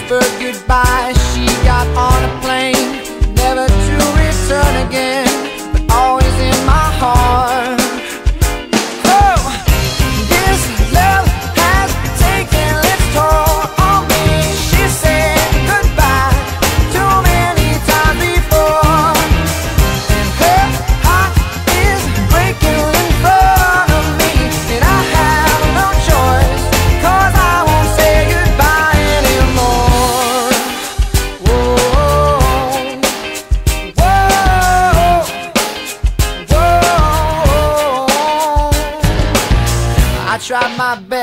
whispered goodbye. She got on a plane, never to return again, but always in my heart. Oh, this love has taken its toll on me. She said goodbye too many times before, and her heart is breaking in front of me, and I have no choice, 'cause I won't say goodbye anymore. Whoa, whoa, whoa. I tried my